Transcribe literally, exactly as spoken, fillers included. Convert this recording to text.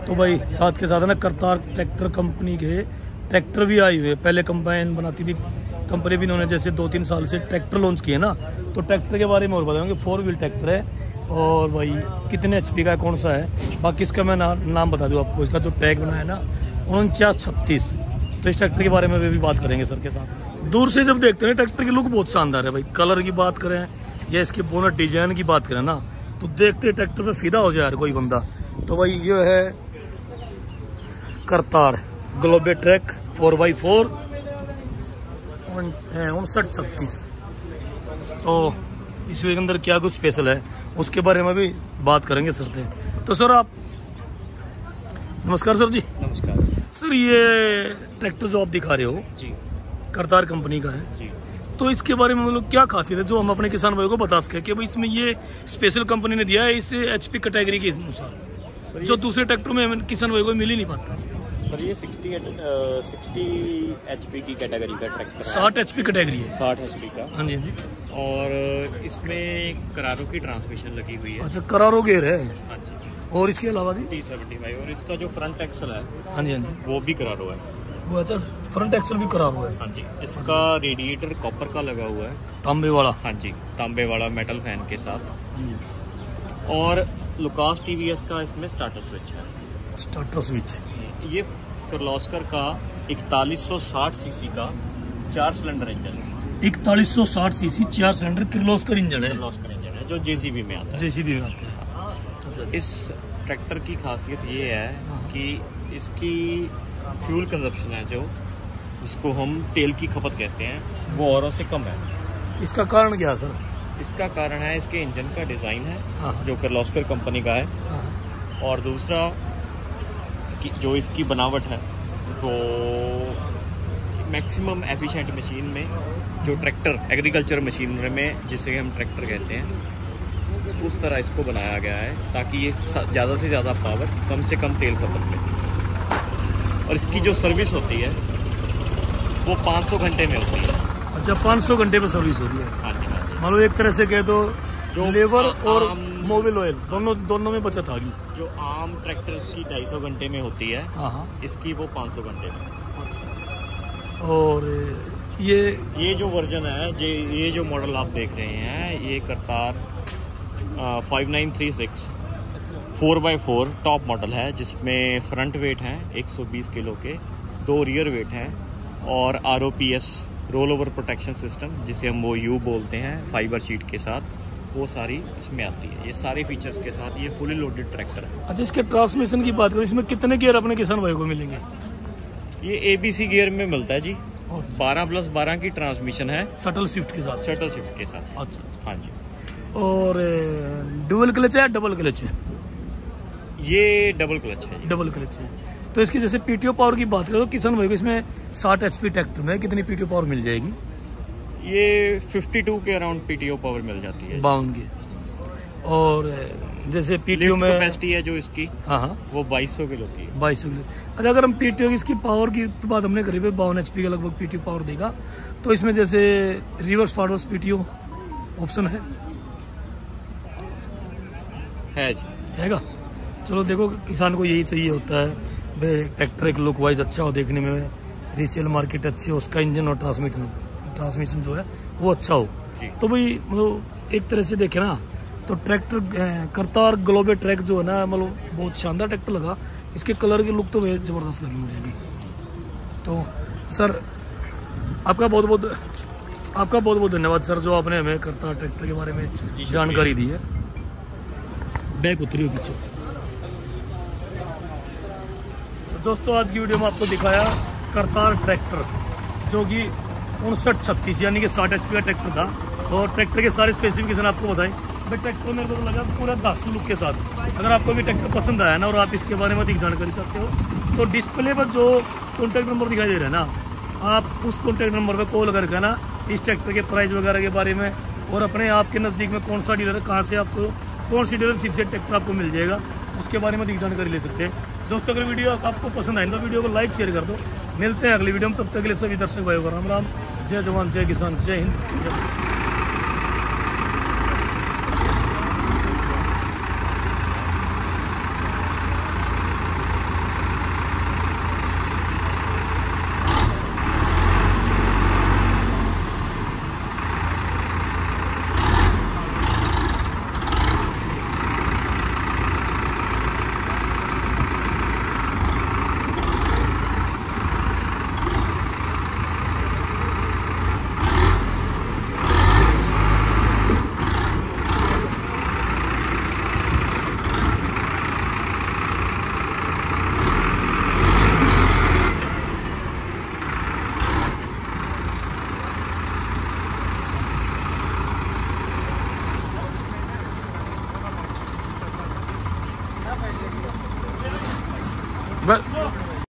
तो भाई साथ के साथ है ना करतार ट्रैक्टर कंपनी के ट्रैक्टर भी आई हुए हैं। पहले कंबाइन बनाती थी कंपनी भी, इन्होंने जैसे दो तीन साल से ट्रैक्टर लॉन्च किए ना, तो ट्रैक्टर के बारे में और बताऊँगे। फोर व्हील ट्रैक्टर है और भाई कितने एच पी का है, कौन सा है, बाकी इसका मैं ना, नाम बता दूँ आपको। इसका जो टैग बना है ना उनचास छत्तीस, तो इस ट्रैक्टर के बारे में भी बात करेंगे सर के साथ। दूर से जब देखते हैं ट्रैक्टर की लुक बहुत शानदार है भाई। कलर की बात करें या इसके बोनट डिजाइन की बात करें ना, तो देखते ट्रैक्टर पे फिदा हो जाए यार कोई बंदा। तो भाई ये है Kartar Globetrac four by four उनसठ छत्तीस। तो इसके अंदर क्या कुछ स्पेशल है उसके बारे में भी बात करेंगे सर से। तो सर आप, नमस्कार सर जी। नमस्कार सर। ये ट्रैक्टर जो आप दिखा रहे हो जी, करतार कंपनी का है जी। तो इसके बारे में मतलब क्या खासियत है जो हम अपने किसान भाइयों को बता सके कि भाई इसमें ये स्पेशल कंपनी ने दिया है इस एचपी कैटेगरी के अनुसार, जो दूसरे ट्रैक्टरों में किसान भाइयों को मिल ही नहीं पाता। सर ये सिक्सटी एचपी की कैटेगरी का ट्रैक्टर है। साठ एचपी कैटेगरी है। साठ एचपी का। हाँ जी हाँ जी। और इसमें करारो की ट्रांसमिशन लगी हुई है। अच्छा, करारो गेयर है। हाँ जी। और इसके अलावा जी टी सेवेंटी फाइव, और इसका जो फ्रंट एक्सल है हाँ जी हाँ जी वो भी करारो है। वो अच्छा, फ्रंट एक्सल भी करारो है। हाँ जी। इसका रेडिएटर कॉपर का लगा हुआ है, तांबे वाला। हाँ जी, तांबे वाला मेटल फैन के साथ। हाँ जी। और लुकास टीवीएस का इसमें स्टार्टर स्विच है। Starter switch. ये किर्लोस्कर का इकतालीस सौ साठ सीसी का चार सिलेंडर इंजन है। इकतालीस सौ साठ सीसी चार सिलेंडर किर्लोस्कर इंजन है। किर्लोस्कर इंजन है जो जेसीबी में आता है। जेसीबी में आता है। इस ट्रैक्टर की खासियत ये है कि इसकी फ्यूल कंजप्शन है जो, उसको हम तेल की खपत कहते हैं, वो औरों से कम है। इसका कारण क्या है सर? इसका कारण है इसके इंजन का डिज़ाइन है हाँ। जो किर्लोस्कर कंपनी का है। हाँ। और दूसरा कि जो इसकी बनावट है वो मैक्सिमम एफिशिएंट मशीन में, जो ट्रैक्टर एग्रीकल्चर मशीनरी में जिसे हम ट्रैक्टर कहते हैं, उस तरह इसको बनाया गया है ताकि ये ज़्यादा से ज़्यादा पावर, कम से कम तेल खपत में। और इसकी जो सर्विस होती है वो पाँच सौ घंटे में होती है। अच्छा, पाँच सौ घंटे में सर्विस होती है। हाँ जी, हाँ जी। मान लो एक तरह से कह दो जो लेबर और आम, मोबिल ऑयल दोनों दोनों में बचत आ गई। जो आम ट्रैक्टर्स की ढाई सौ घंटे में होती है, हाँ हाँ, इसकी वो पाँच सौ घंटे में। अच्छा अच्छा। और ये ये जो वर्जन है, ये ये जो मॉडल आप देख रहे हैं, ये Kartar five nine three six four by four top model है, जिसमें फ्रंट वेट हैं एक सौ बीस किलो के, दो रियर वेट हैं, और R O P S roll over protection system, जिसे हम वो यू बोलते हैं, फाइबर शीट के साथ, वो सारी इसमें आती है। ये सारे फीचर्स के साथ ये फुली लोडेड ट्रैक्टर है। अच्छा, इसके ट्रांसमिशन की बात करें, इसमें कितने गियर अपने किसान भाई को मिलेंगे? ये ए बी सी गियर में मिलता है जी। बारह प्लस बारह की ट्रांसमिशन है शटल शिफ्ट के साथ। शटल शिफ्ट के साथ। अच्छा अच्छा। हाँ जी। और डुअल क्लच है या डबल क्लच है? ये डबल क्लच है। डबल क्लच है। तो इसकी जैसे पीटीओ पावर की बात करें तो किसान भाई को इसमें साठ एचपी ट्रैक्टर में कितनी पीटीओ पावर मिल जाएगी? ये बावन के अराउंड पीटीओ पावर मिल जाती है। बावन की। और जैसे पीटीओ में कैपेसिटी है जो इसकी, हाँ हाँ, वो बाईस सौ किलो की है। बाईस सौ किलो। अच्छा, अगर हम पीटीओ की इसकी पावर की तो बात हमने करी, बावन एचपी का लगभग पीटीओ पावर देगा, तो इसमें जैसे रिवर्स फॉरवर्ड पीटीओ ऑप्शन है है जी, हैगा। चलो देखो, किसान को यही चाहिए होता है भाई, ट्रैक्टर एक लुक वाइज अच्छा हो, देखने में रीसेल मार्केट अच्छी हो, उसका इंजन और ट्रांसमिशन ट्रांसमिशन जो है वो अच्छा हो। तो भाई मतलब एक तरह से देखे ना तो ट्रैक्टर करतार ग्लोबे ट्रैक जो है ना, मतलब बहुत शानदार ट्रैक्टर लगा। इसके कलर की लुक तो बहुत ज़बरदस्त लगी मुझे भी। तो सर आपका बहुत बहुत आपका बहुत बहुत धन्यवाद सर, जो आपने हमें करतार ट्रैक्टर के बारे में जानकारी दी है। बैक उतरी पीछे। तो दोस्तों आज की वीडियो में आपको दिखाया करतार ट्रैक्टर, जो कि उनसठ छत्तीस यानी कि साठ एच पी का ट्रैक्टर था। और ट्रैक्टर के सारे स्पेसिफिकेशन आपको बताएं। भाई ट्रैक्टर मेरे को तो लगा पूरा दासू लुक के साथ। अगर आपको भी ट्रैक्टर पसंद आया ना और आप इसके बारे में अधिक जानकारी चाहते हो तो डिस्प्ले पर जो कॉन्टैक्ट नंबर दिखाई दे रहा है ना, आप उस कॉन्टैक्ट नंबर पर कॉल करके ना इस ट्रैक्टर के प्राइस वगैरह के बारे में और अपने आपके नज़दीक में कौन सा डीलर है, कहाँ से आपको कौन सी डीलरशिप से ट्रैक्टर आपको मिल जाएगा, उसके बारे में अधिक जानकारी ले सकते हैं। दोस्तों अगर वीडियो आपको पसंद आए तो वीडियो को लाइक शेयर कर दो। मिलते हैं अगली वीडियो में, तब तक के लिए सभी दर्शक भाइयों को राम राम, जय जवान जय किसान, जय हिंद, जय